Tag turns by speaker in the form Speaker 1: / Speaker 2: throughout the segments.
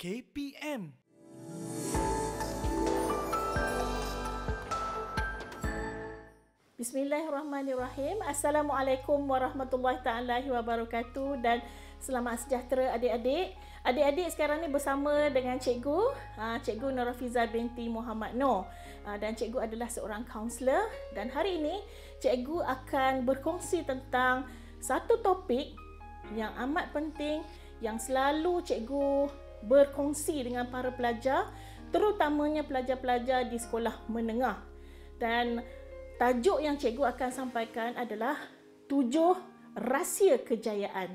Speaker 1: KPM.
Speaker 2: Bismillahirrahmanirrahim. Assalamualaikum warahmatullahi taala wabarakatuh dan selamat sejahtera adik-adik. Adik-adik sekarang ni bersama dengan cikgu, Cikgu Nurafiza binti Muhammad Noor. Dan cikgu adalah seorang kaunselor dan hari ini cikgu akan berkongsi tentang satu topik yang amat penting yang selalu cikgu berkongsi dengan para pelajar, terutamanya pelajar-pelajar di sekolah menengah. Dan tajuk yang cikgu akan sampaikan adalah 7 rahsia kejayaan.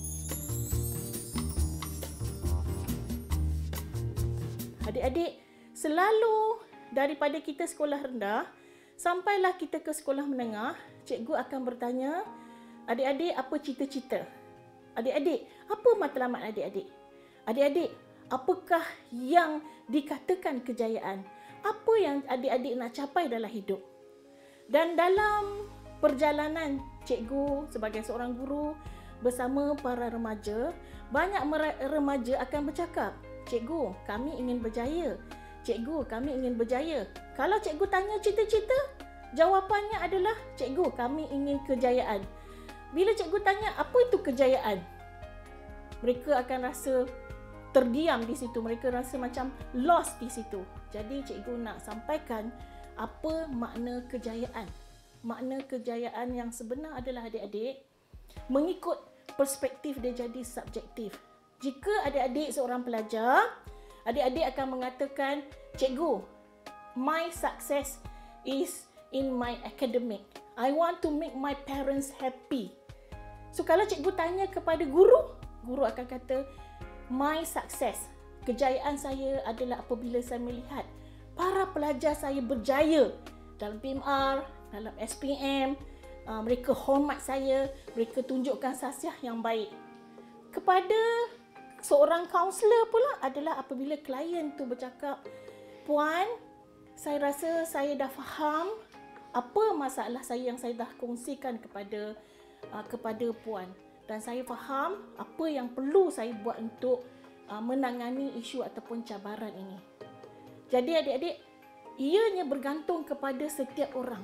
Speaker 2: Adik-adik, selalu daripada kita sekolah rendah sampailah kita ke sekolah menengah, cikgu akan bertanya, adik-adik apa cita-cita? Adik-adik, apa matlamat adik-adik? Adik-adik, apakah yang dikatakan kejayaan? Apa yang adik-adik nak capai dalam hidup? Dan dalam perjalanan cikgu sebagai seorang guru bersama para remaja, banyak remaja akan bercakap, cikgu, kami ingin berjaya. Cikgu, kami ingin berjaya. Kalau cikgu tanya cita-cita, jawapannya adalah, cikgu, kami ingin kejayaan. Bila cikgu tanya, apa itu kejayaan? Mereka akan rasa terdiam di situ. Mereka rasa macam lost di situ. Jadi cikgu nak sampaikan apa makna kejayaan. Makna kejayaan yang sebenar adalah adik-adik, mengikut perspektif dia jadi subjektif. Jika adik-adik seorang pelajar, adik-adik akan mengatakan, cikgu, my success is in my academic. I want to make my parents happy. So kalau cikgu tanya kepada guru, guru akan kata, my success, kejayaan saya adalah apabila saya melihat para pelajar saya berjaya dalam PMR, dalam SPM, mereka hormat saya, mereka tunjukkan khasiat yang baik. Kepada seorang kaunselor pula adalah apabila klien tu bercakap, puan, saya rasa saya dah faham apa masalah saya yang saya dah kongsikan kepada puan, dan saya faham apa yang perlu saya buat untuk menangani isu ataupun cabaran ini. Jadi adik-adik, ianya bergantung kepada setiap orang.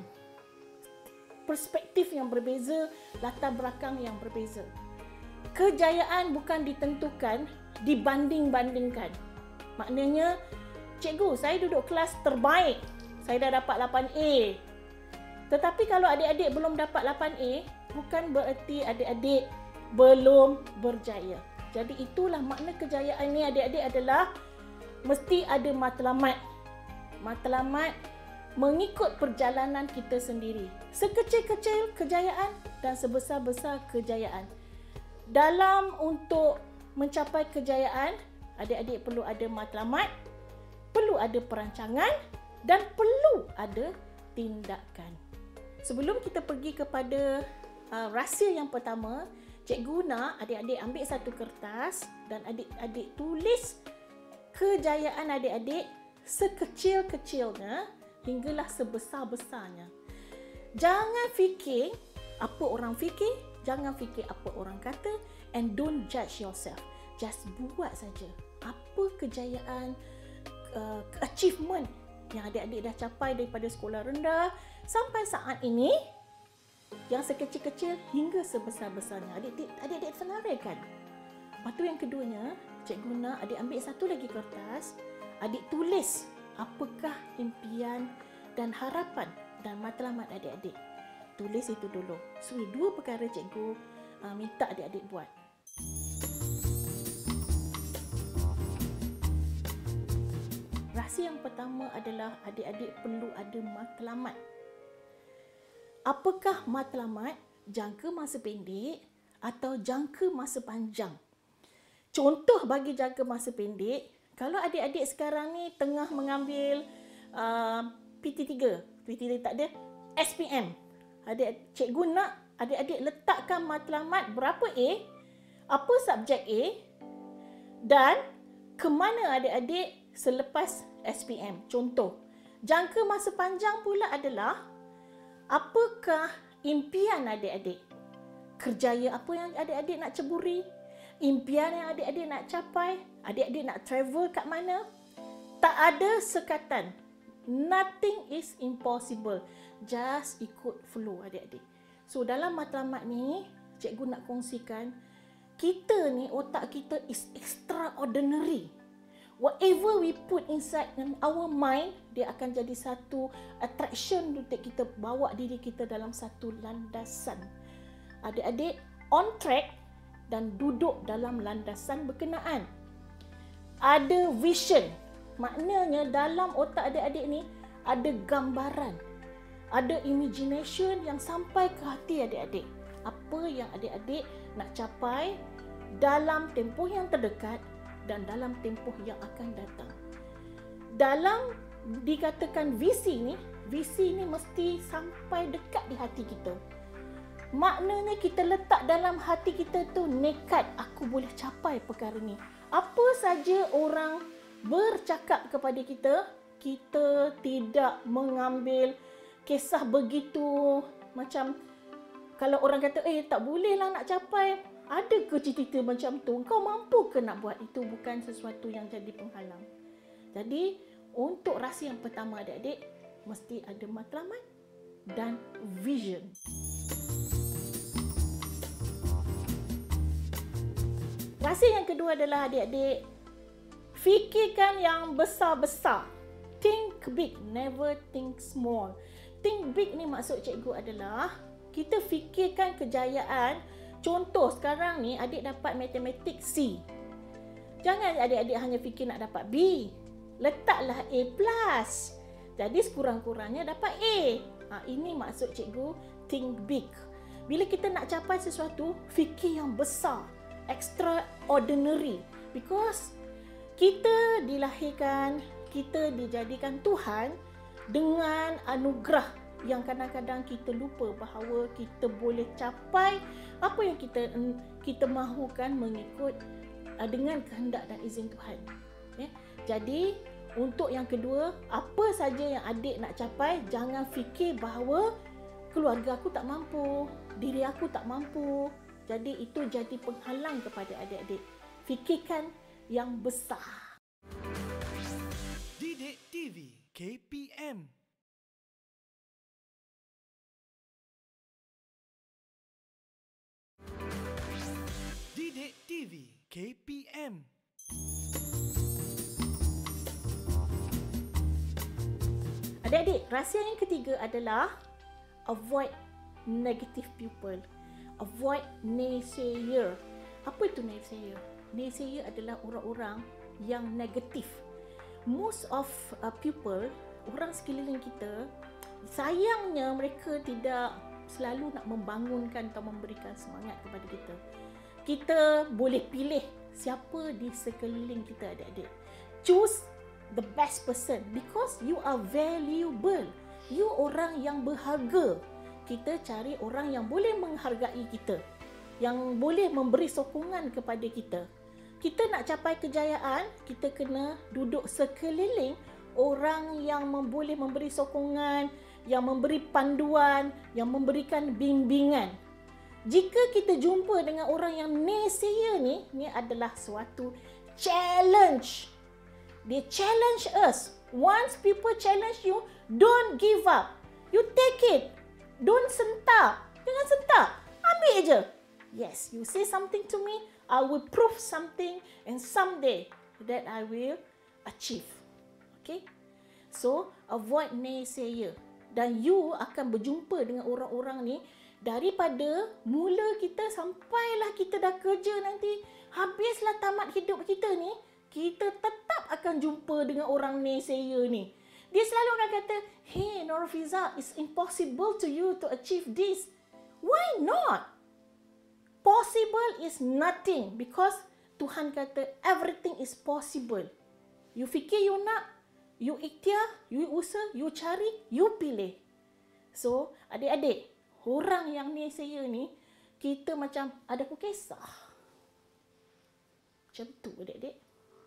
Speaker 2: Perspektif yang berbeza, latar belakang yang berbeza. Kejayaan bukan ditentukan, dibanding-bandingkan. Maknanya, cikgu, saya duduk kelas terbaik. Saya dah dapat 8A. Tetapi kalau adik-adik belum dapat 8A, bukan bererti adik-adik belum berjaya. Jadi itulah makna kejayaan ni adik-adik adalah mesti ada matlamat. Matlamat mengikut perjalanan kita sendiri. Sekecil-kecil kejayaan dan sebesar-besar kejayaan. Dalam untuk mencapai kejayaan, adik-adik perlu ada matlamat, perlu ada perancangan dan perlu ada tindakan. Sebelum kita pergi kepada rahsia yang pertama, cikgu nak adik-adik ambil satu kertas dan adik-adik tulis kejayaan adik-adik sekecil-kecilnya hinggalah sebesar-besarnya. Jangan fikir apa orang fikir, jangan fikir apa orang kata, and don't judge yourself. Just buat saja. Apa kejayaan, achievement yang adik-adik dah capai daripada sekolah rendah sampai saat ini, yang sekecil-kecil hingga sebesar-besarnya. Adik-adik senaraikan. Lepas tu yang keduanya, cikgu nak adik ambil satu lagi kertas, adik tulis apakah impian dan harapan dan matlamat adik-adik. Tulis itu dulu. So, 2 perkara cikgu minta adik-adik buat. Rahsia yang pertama adalah adik-adik perlu ada matlamat. Apakah matlamat? Jangka masa pendek atau jangka masa panjang? Contoh bagi jangka masa pendek, kalau adik-adik sekarang ni tengah mengambil PT3 tak ada, SPM. Cikgu nak adik-adik letakkan matlamat berapa A, apa subjek A dan ke mana adik-adik selepas SPM. Contoh, jangka masa panjang pula adalah apakah impian adik-adik? Kerjaya apa yang adik-adik nak ceburi? impian yang adik-adik nak capai, adik-adik nak travel kat mana, tak ada sekatan. Nothing is impossible. Just ikut flow adik-adik. So dalam matlamat ni, cikgu nak kongsikan, kita ni, otak kita is extraordinary. Whatever we put inside in our mind, dia akan jadi satu attraction untuk kita bawa diri kita dalam satu landasan. Adik-adik on track dan duduk dalam landasan berkenaan. Ada vision. Maknanya dalam otak adik-adik ni ada gambaran. Ada imagination yang sampai ke hati adik-adik. Apa yang adik-adik nak capai dalam tempoh yang terdekat dan dalam tempoh yang akan datang. Dalam dikatakan visi ni mesti sampai dekat di hati kita. Maknanya kita letak dalam hati kita tu nekat, aku boleh capai perkara ni. Apa saja orang bercakap kepada kita, kita tidak mengambil kisah begitu macam kalau orang kata, tak bolehlah nak capai. Ada ke cerita macam tu? Kau mampu ke nak buat? Itu bukan sesuatu yang jadi penghalang. Jadi, untuk rahsia yang pertama adik-adik, mesti ada matlamat dan vision. Rahsia yang kedua adalah adik-adik, fikirkan yang besar-besar. Think big, never think small. Think big ni maksud cikgu adalah, kita fikirkan kejayaan. Contoh sekarang ni adik dapat matematik C. Jangan adik-adik hanya fikir nak dapat B. Letaklah A+. Jadi sekurang-kurangnya dapat A. Ini maksud cikgu think big. Bila kita nak capai sesuatu, fikir yang besar. Extraordinary. Because kita dilahirkan, kita dijadikan Tuhan dengan anugerah yang kadang-kadang kita lupa bahawa kita boleh capai apa yang kita mahukan mengikut dengan kehendak dan izin Tuhan. Jadi untuk yang kedua, apa saja yang adik nak capai, jangan fikir bahawa keluarga aku tak mampu, diri aku tak mampu. Jadi itu jadi penghalang kepada adik-adik. Fikirkan yang besar.
Speaker 1: Didik TV KPM. Didik TV KPM.
Speaker 2: Adik-adik, rahsia yang ketiga adalah avoid negative people. Avoid naysayer. Apa itu naysayer? Naysayer adalah orang-orang yang negatif. Most of people, orang sekeliling kita, sayangnya mereka tidak selalu nak membangunkan atau memberikan semangat kepada kita. Kita boleh pilih siapa di sekeliling kita adik-adik. Choose the best person because you are valuable. You orang yang berharga. Kita cari orang yang boleh menghargai kita, yang boleh memberi sokongan kepada kita. Kita nak capai kejayaan, kita kena duduk sekeliling orang yang boleh memberi sokongan, yang memberi panduan, yang memberikan bimbingan. Jika kita jumpa dengan orang yang naysayer ni adalah suatu challenge. They challenge us. Once people challenge you, don't give up. You take it. Don't sentak. Jangan sentak. Ambil je. Yes, you say something to me, I will prove something and someday that I will achieve. Okay? So, avoid naysayer. Dan you akan berjumpa dengan orang-orang ni daripada mula kita sampailah kita dah kerja nanti, habislah tamat hidup kita ni, kita tetap akan jumpa dengan orang naysayer ni. Dia selalu akan kata, hey Nurfiza, it's impossible to you to achieve this. Why not? Possible is nothing because Tuhan kata everything is possible. You fikir you nak, you ikhtiar, you usaha, you cari, you pilih. So, adik-adik, orang yang naysayer ni, kita macam ada kisah. Macam tu adik-adik.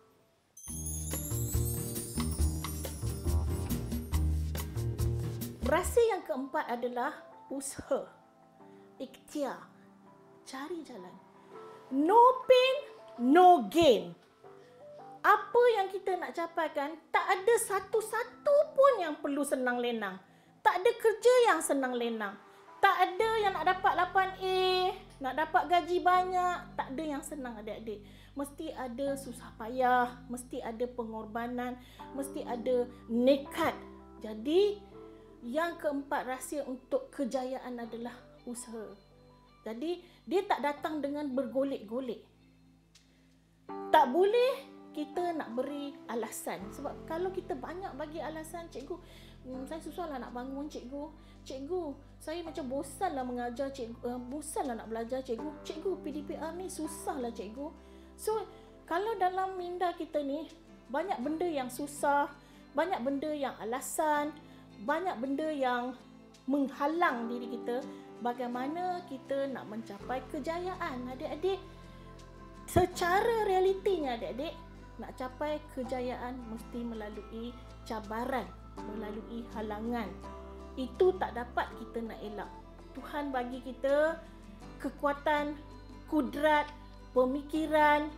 Speaker 2: Rahsia yang keempat adalah usaha, ikhtiar, cari jalan. No pain, no gain. Apa yang kita nak capaikan, tak ada satu-satu pun yang perlu senang lenang. Tak ada kerja yang senang lenang. Tak ada yang nak dapat 8A, nak dapat gaji banyak. Tak ada yang senang adik-adik. Mesti ada susah payah, mesti ada pengorbanan, mesti ada nekat. Jadi, yang keempat rahsia untuk kejayaan adalah usaha. Jadi, dia tak datang dengan bergolek-golek. Tak boleh kita nak beri alasan. Sebab kalau kita banyak bagi alasan, cikgu, saya susahlah nak bangun cikgu. Cikgu, saya macam bosanlah mengajar cikgu, bosanlah nak belajar cikgu. Cikgu, PDPR ni susahlah cikgu. So, kalau dalam minda kita ni banyak benda yang susah, banyak benda yang alasan, banyak benda yang menghalang diri kita, bagaimana kita nak mencapai kejayaan adik-adik? Secara realitinya adik-adik, nak capai kejayaan mesti melalui cabaran, melalui halangan. Itu tak dapat kita nak elak. Tuhan bagi kita kekuatan, kudrat, pemikiran,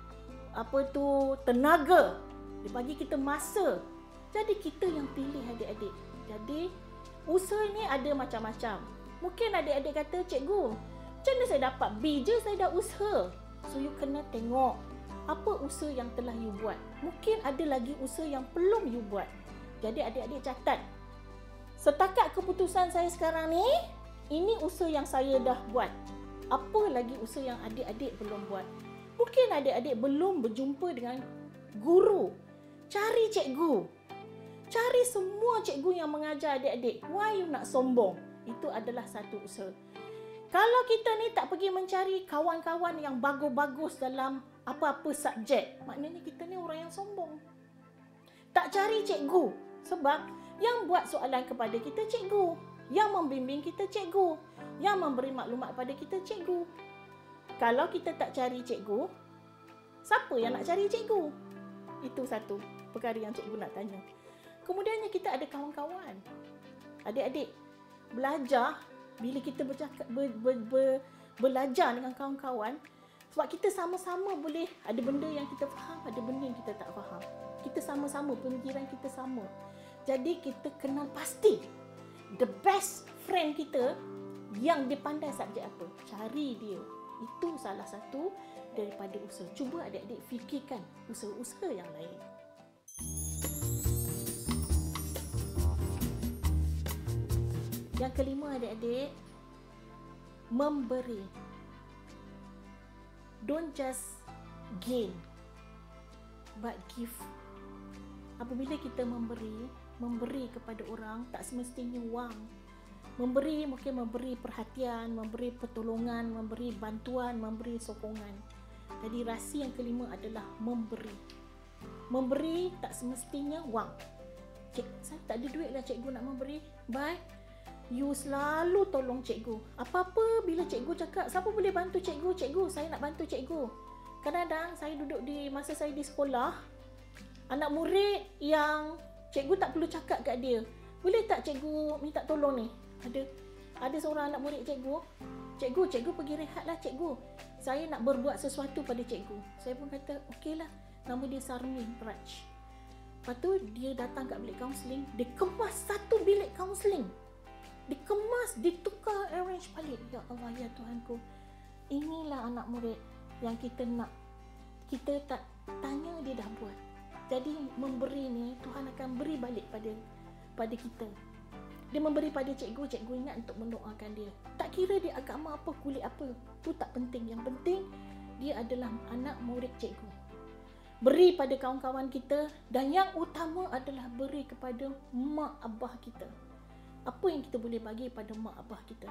Speaker 2: tenaga. Dia bagi kita masa. Jadi kita yang pilih adik-adik. Jadi usaha ni ada macam-macam. Mungkin adik-adik kata, cikgu, macam mana saya dapat B je saya dah usaha? So you kena tengok apa usaha yang telah you buat. Mungkin ada lagi usaha yang belum you buat. Jadi adik-adik catat. Setakat keputusan saya sekarang ni, ini usaha yang saya dah buat. Apa lagi usaha yang adik-adik belum buat? Mungkin adik-adik belum berjumpa dengan guru. Cari cikgu. Cari semua cikgu yang mengajar adik-adik. Why you nak sombong? Itu adalah satu usaha. Kalau kita ni tak pergi mencari kawan-kawan yang bagus-bagus dalam apa-apa subjek, maknanya kita ni orang yang sombong. Tak cari cikgu. Sebab yang buat soalan kepada kita cikgu. Yang membimbing kita cikgu. Yang memberi maklumat kepada kita cikgu. Kalau kita tak cari cikgu, siapa yang nak cari cikgu? Itu satu perkara yang cikgu nak tanya. Kemudiannya kita ada kawan-kawan. Adik-adik, belajar, bila kita belajar dengan kawan-kawan, sebab kita sama-sama boleh, ada benda yang kita faham, ada benda yang kita tak faham. Kita sama-sama, pemikiran kita sama. Jadi kita kenal pasti the best friend kita yang dia pandai subjek apa. Cari dia. Itu salah satu daripada usaha. Cuba adik-adik fikirkan usaha-usaha yang lain. Yang kelima adik-adik, memberi. Don't just gain, but give. Apabila kita memberi kepada orang, tak semestinya wang. Memberi mungkin memberi perhatian, memberi pertolongan, memberi bantuan, memberi sokongan. Jadi rahsia yang kelima adalah memberi. Memberi tak semestinya wang. Cik, saya tak ada duit lah cikgu nak memberi. Bye. You selalu tolong cikgu. Apa-apa bila cikgu cakap, siapa boleh bantu cikgu? Cikgu, saya nak bantu cikgu. Kadang-kadang saya duduk di masa saya di sekolah, anak murid yang cikgu tak perlu cakap kat dia, boleh tak cikgu minta tolong ni? Ada seorang anak murid cikgu, cikgu pergi rehatlah cikgu. Saya nak berbuat sesuatu pada cikgu. Saya pun kata, okeylah. Nama dia Sarmin Raj. Lepas tu dia datang kat bilik kaunseling, dia kemas satu bilik kaunseling. Dikemas, ditukar, arrange balik. Ya Allah, ya Tuhanku. Inilah anak murid yang kita nak. Kita tak tanya, dia dah buat. Jadi memberi ni, Tuhan akan beri balik pada kita. Dia memberi pada cikgu, cikgu ingat untuk mendoakan dia. Tak kira dia agama apa, kulit apa, tu tak penting. Yang penting, dia adalah anak murid cikgu. Beri pada kawan-kawan kita, dan yang utama adalah beri kepada mak abah kita. Apa yang kita boleh bagi pada mak abah kita?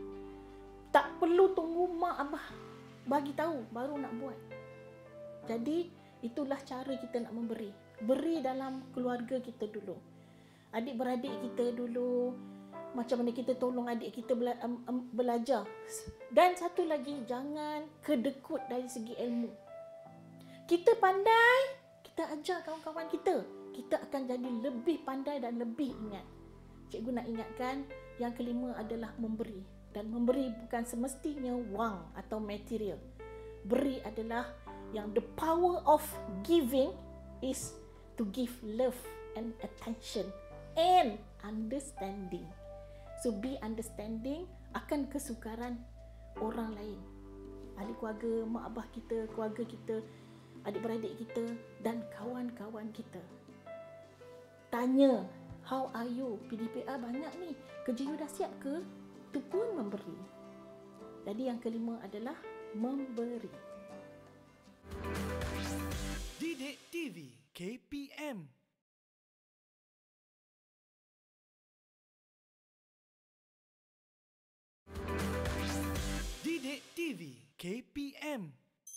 Speaker 2: Tak perlu tunggu mak abah bagi tahu baru nak buat. Jadi itulah cara kita nak memberi. Beri dalam keluarga kita dulu. Adik-beradik kita dulu, macam mana kita tolong adik kita belajar. Dan satu lagi, jangan kedekut dari segi ilmu. Kita pandai, kita ajar kawan-kawan kita. Kita akan jadi lebih pandai dan lebih ingat. Cikgu nak ingatkan, yang kelima adalah memberi. Dan memberi bukan semestinya wang atau material. Beri adalah yang the power of giving is to give love and attention and understanding. So be understanding akan kesukaran orang lain. Ahli keluarga, mak abah kita, keluarga kita, adik-beradik kita dan kawan-kawan kita. Tanya, how are you? PDPA banyak ni. Kerja you dah siap ke? Itu pun memberi. Jadi yang kelima adalah memberi.
Speaker 1: Didik TV KPM. Didik TV KPM.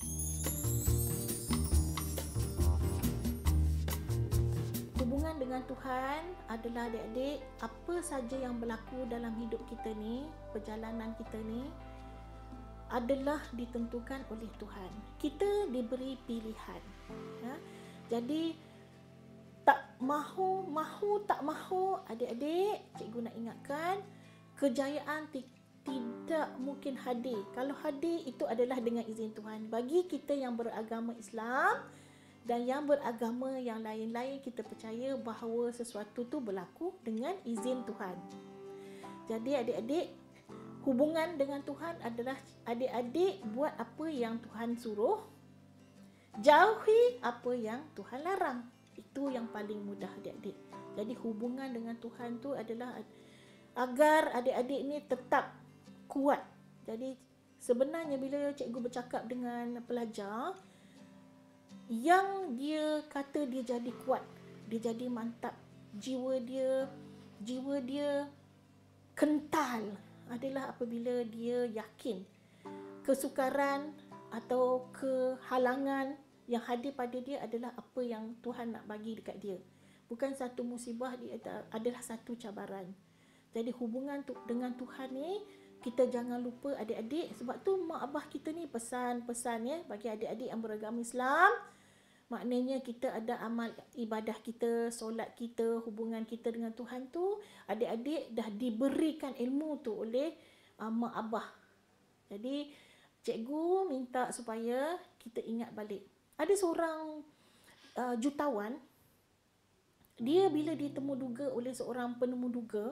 Speaker 2: Hubungan dengan Tuhan adalah adik-adik, apa saja yang berlaku dalam hidup kita ni, perjalanan kita ni adalah ditentukan oleh Tuhan. Kita diberi pilihan. Ya? Jadi tak mahu tak mahu, adik-adik, cikgu nak ingatkan, kejayaan tidak mungkin hadir. Kalau hadir itu adalah dengan izin Tuhan. Bagi kita yang beragama Islam dan yang beragama yang lain-lain, kita percaya bahawa sesuatu tu berlaku dengan izin Tuhan. Jadi adik-adik, hubungan dengan Tuhan adalah adik-adik buat apa yang Tuhan suruh, jauhi apa yang Tuhan larang. Itu yang paling mudah adik-adik. Jadi hubungan dengan Tuhan tu adalah agar adik-adik ni tetap kuat. Jadi sebenarnya bila cikgu bercakap dengan pelajar yang dia kata dia jadi kuat, dia jadi mantap, jiwa dia kental adalah apabila dia yakin kesukaran atau kehalangan yang hadir pada dia adalah apa yang Tuhan nak bagi dekat dia. Bukan satu musibah, dia adalah satu cabaran. Jadi hubungan dengan Tuhan ni kita jangan lupa adik-adik. Sebab tu mak abah kita ni pesan-pesan ya bagi adik-adik yang beragama Islam. Maknanya kita ada amal ibadah kita, solat kita, hubungan kita dengan Tuhan tu, adik-adik dah diberikan ilmu tu oleh mak abah. Jadi cikgu minta supaya kita ingat balik. Ada seorang jutawan, dia bila ditemu duga oleh seorang penemu duga,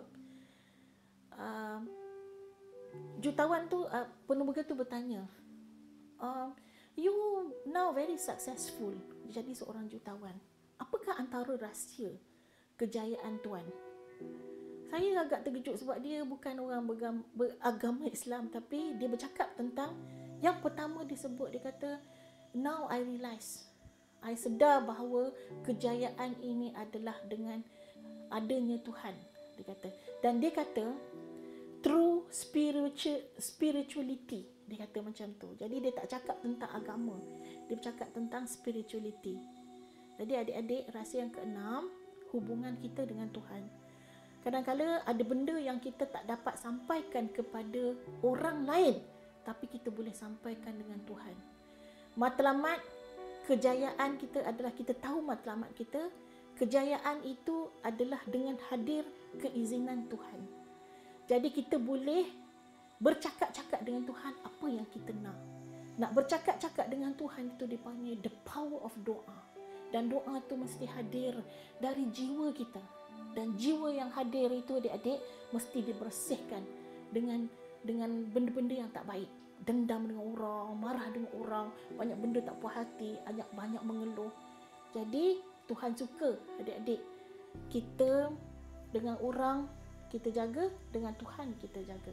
Speaker 2: jutawan tu, penemuga tu bertanya, you now very successful, jadi seorang jutawan. Apakah antara rahsia kejayaan tuan? Saya agak terkejut sebab dia bukan orang beragama Islam, tapi dia bercakap tentang yang pertama disebut, dia kata, now I realise, I sedar bahawa kejayaan ini adalah dengan adanya Tuhan, dia kata. Dan dia kata through spirituality, dia kata macam tu. Jadi dia tak cakap tentang agama, dia bercakap tentang spirituality. Jadi adik-adik, rahsia yang keenam, hubungan kita dengan Tuhan. Kadang-kadang ada benda yang kita tak dapat sampaikan kepada orang lain, tapi kita boleh sampaikan dengan Tuhan. Matlamat kejayaan kita adalah kita tahu matlamat kita. Kejayaan itu adalah dengan hadir keizinan Tuhan. Jadi kita boleh bercakap-cakap dengan Tuhan apa yang kita nak. Nak bercakap-cakap dengan Tuhan itu dipanggil the power of doa. Dan doa itu mesti hadir dari jiwa kita. Dan jiwa yang hadir itu adik-adik mesti dibersihkan dengan benda-benda yang tak baik. Dendam dengan orang, marah dengan orang, banyak benda tak puas hati, banyak mengeluh. Jadi Tuhan suka adik-adik kita dengan orang kita jaga, dengan Tuhan kita jaga.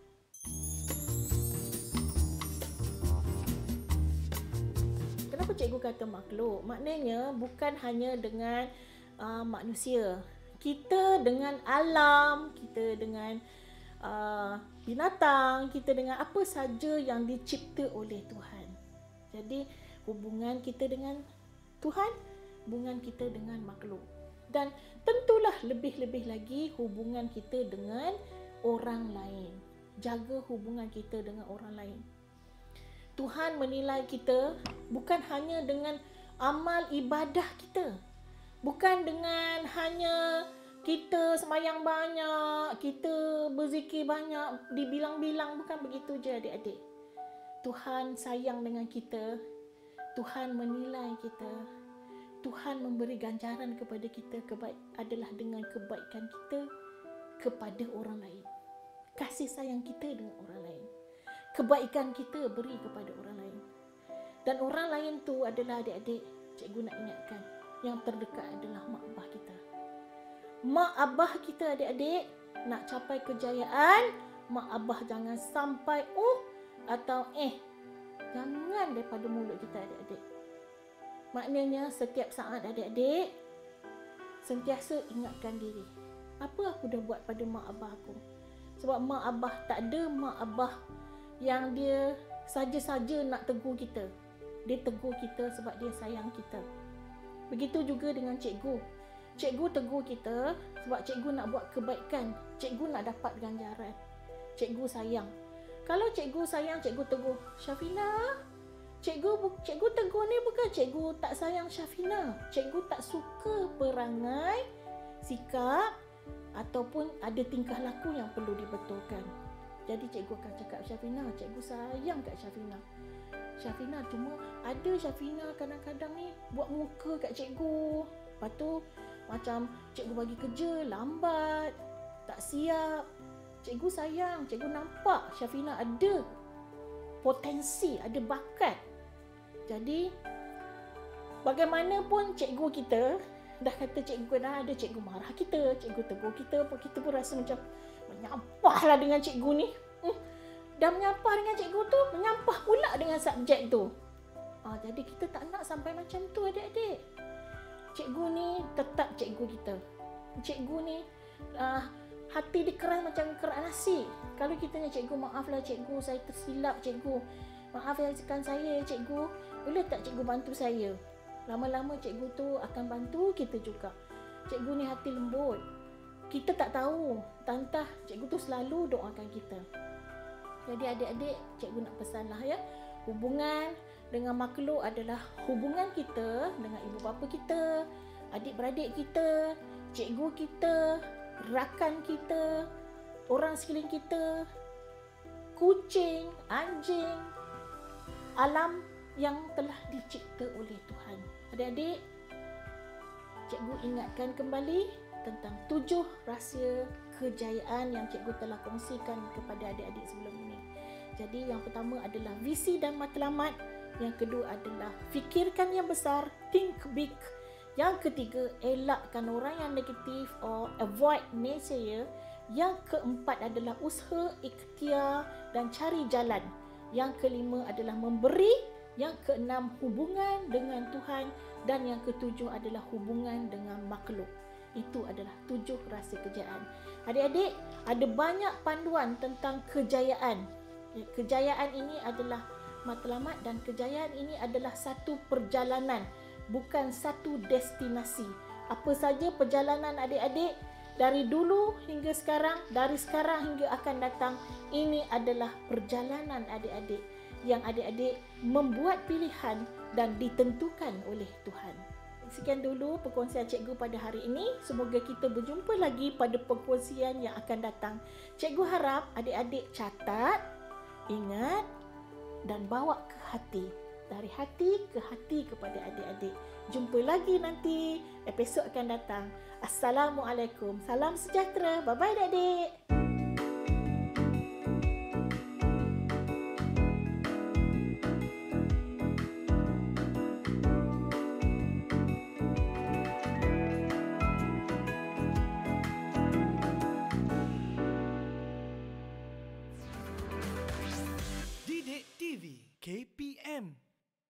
Speaker 2: Kenapa cikgu kata makhluk? Maknanya bukan hanya dengan manusia. Kita dengan alam, kita dengan binatang, kita dengan apa saja yang dicipta oleh Tuhan. Jadi hubungan kita dengan Tuhan, hubungan kita dengan makhluk. Dan tentulah lebih-lebih lagi hubungan kita dengan orang lain. Jaga hubungan kita dengan orang lain. Tuhan menilai kita bukan hanya dengan amal ibadah kita. Bukan dengan hanya kita sembahyang banyak, kita berzikir banyak, dibilang-bilang, bukan begitu je adik-adik. Tuhan sayang dengan kita Tuhan menilai kita. Tuhan memberi ganjaran kepada kita adalah dengan kebaikan kita kepada orang lain. Kasih sayang kita dengan orang lain. Kebaikan kita beri kepada orang lain. Dan orang lain tu adalah adik-adik, cikgu nak ingatkan, yang terdekat adalah mak abah kita. Mak abah kita adik-adik nak capai kejayaan, mak abah jangan sampai atau jangan daripada mulut kita adik-adik. Maknanya setiap saat adik-adik sentiasa ingatkan diri, apa aku dah buat pada mak abah aku. Sebab mak abah tak ada mak abah yang dia saja-saja nak tegur kita. Dia tegur kita sebab dia sayang kita. Begitu juga dengan cikgu. Cikgu tegur kita sebab cikgu nak buat kebaikan. Cikgu nak dapat ganjaran. Cikgu sayang. Kalau cikgu sayang, cikgu tegur, Syafina, cikgu tegur ni bukan cikgu tak sayang Syafina. Cikgu tak suka perangai, sikap ataupun ada tingkah laku yang perlu dibetulkan. Jadi cikgu akan cakap, Syafina, cikgu sayang kat Syafina. Syafina cuma ada Syafina kadang-kadang ni buat muka kat cikgu. Lepas tu macam cikgu bagi kerja lambat, tak siap. Cikgu sayang, cikgu nampak Syafina ada potensi, ada bakat. Jadi bagaimanapun cikgu kita dah kata cikgu dah ada, cikgu marah kita, cikgu tegur kita pun rasa macam menyampahlah dengan cikgu ni. Dah menyampah dengan cikgu tu, menyampah pula dengan subjek tu. Jadi kita tak nak sampai macam tu adik-adik. Cikgu ni tetap cikgu kita. Cikgu ni hati dia keras macam kerak nasi. Kalau kita ni cikgu, maaflah cikgu, saya tersilap cikgu. Maafkan saya cikgu, boleh tak cikgu bantu saya? Lama-lama cikgu tu akan bantu kita juga. Cikgu ni hati lembut. Kita tak tahu, tantah cikgu tu selalu doakan kita. Jadi adik-adik, cikgu nak pesanlah ya, hubungan dengan makhluk adalah hubungan kita dengan ibu bapa kita, adik-beradik kita, cikgu kita, rakan kita, orang sekeliling kita, kucing, anjing, alam yang telah dicipta oleh Tuhan. Adik-adik, cikgu ingatkan kembali tentang 7 rahsia kejayaan yang cikgu telah kongsikan kepada adik-adik sebelum ini. Jadi yang pertama adalah visi dan matlamat. Yang kedua adalah fikirkan yang besar, think big. Yang ketiga, elakkan orang yang negatif or avoid naysayer. Yang keempat adalah usaha, ikhtiar dan cari jalan. Yang kelima adalah memberi. Yang keenam, hubungan dengan Tuhan. Dan yang ketujuh adalah hubungan dengan makhluk. Itu adalah 7 rahsia kejayaan. Adik-adik, ada banyak panduan tentang kejayaan. Kejayaan ini adalah matlamat dan kejayaan ini adalah satu perjalanan, bukan satu destinasi. Apa saja perjalanan adik-adik dari dulu hingga sekarang, dari sekarang hingga akan datang, ini adalah perjalanan adik-adik yang adik-adik membuat pilihan dan ditentukan oleh Tuhan. Sekian dulu perkongsian cikgu pada hari ini. Semoga kita berjumpa lagi pada perkongsian yang akan datang. Cikgu harap adik-adik catat, ingat dan bawa ke hati. Dari hati ke hati kepada adik-adik. Jumpa lagi nanti, episod akan datang. Assalamualaikum. Salam sejahtera. Bye-bye adik-adik.